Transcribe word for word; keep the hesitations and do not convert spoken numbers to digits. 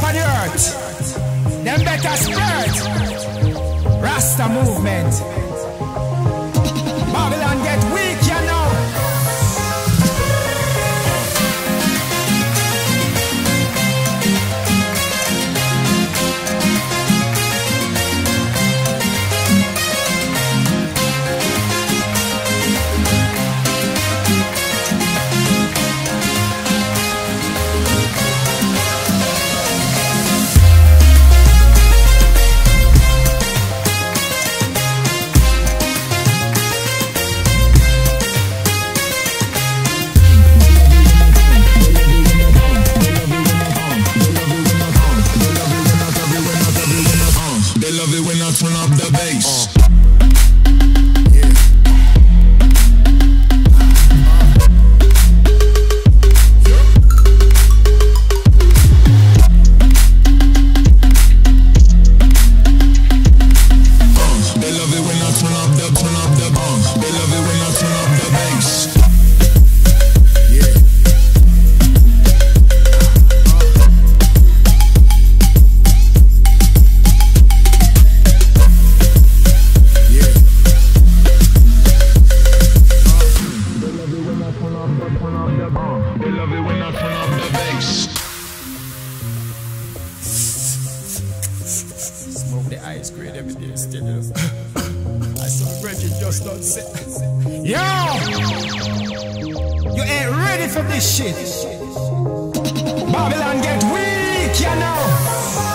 on the earth. Them better spread. Rasta movement. Babylon get weak, you know. Turn up the bass. Smoke the ice cream every day still. I saw Bridget just don't sit. Yo! You ain't ready for this shit. Babylon get weak, you know.